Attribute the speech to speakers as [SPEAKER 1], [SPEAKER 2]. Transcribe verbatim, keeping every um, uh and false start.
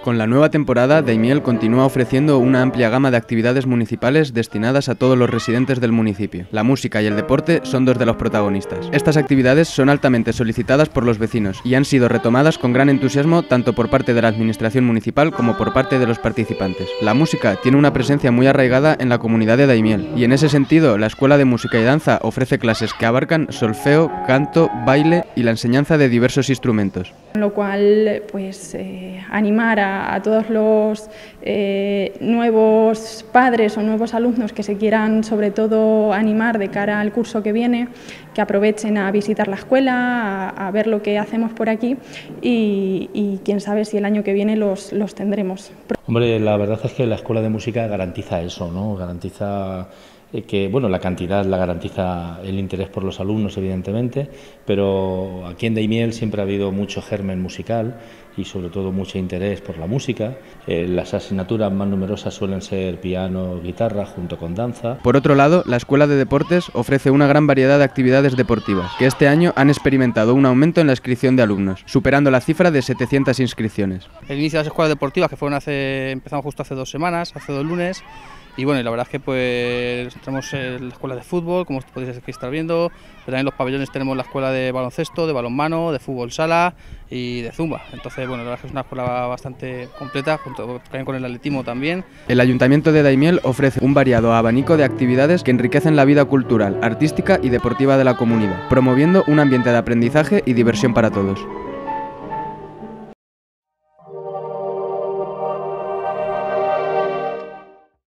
[SPEAKER 1] Con la nueva temporada, Daimiel continúa ofreciendo una amplia gama de actividades municipales destinadas a todos los residentes del municipio. La música y el deporte son dos de los protagonistas. Estas actividades son altamente solicitadas por los vecinos y han sido retomadas con gran entusiasmo tanto por parte de la administración municipal como por parte de los participantes. La música tiene una presencia muy arraigada en la comunidad de Daimiel y en ese sentido la Escuela de Música y Danza ofrece clases que abarcan solfeo, canto, baile y la enseñanza de diversos instrumentos.
[SPEAKER 2] Con lo cual, pues eh, animar a, a todos los eh, nuevos padres o nuevos alumnos que se quieran sobre todo animar de cara al curso que viene, que aprovechen a visitar la escuela, a, a ver lo que hacemos por aquí y, y quién sabe si el año que viene los, los tendremos.
[SPEAKER 3] Hombre, la verdad es que la Escuela de Música garantiza eso, ¿no? Garantiza que, bueno, la cantidad la garantiza el interés por los alumnos, evidentemente, pero aquí en Daimiel siempre ha habido mucho germen musical y sobre todo mucho interés por la música. Eh, las asignaturas más numerosas suelen ser piano, guitarra, junto con danza.
[SPEAKER 1] Por otro lado, la Escuela de Deportes ofrece una gran variedad de actividades deportivas, que este año han experimentado un aumento en la inscripción de alumnos, superando la cifra de setecientas inscripciones.
[SPEAKER 4] El inicio de las escuelas deportivas, que fueron hace, empezamos justo hace dos semanas, hace dos lunes, y bueno, y la verdad es que pues tenemos la escuela de fútbol, como podéis estar viendo, pero también en los pabellones tenemos la escuela de baloncesto, de balonmano, de fútbol sala y de zumba. Entonces, bueno, la verdad es que es una escuela bastante completa, junto también con el atletismo también.
[SPEAKER 1] El Ayuntamiento de Daimiel ofrece un variado abanico de actividades que enriquecen la vida cultural, artística y deportiva de la comunidad, promoviendo un ambiente de aprendizaje y diversión para todos.